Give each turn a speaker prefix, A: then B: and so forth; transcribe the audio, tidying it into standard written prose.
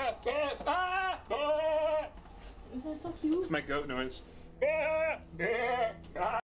A: Is that so cute?
B: It's my goat noise.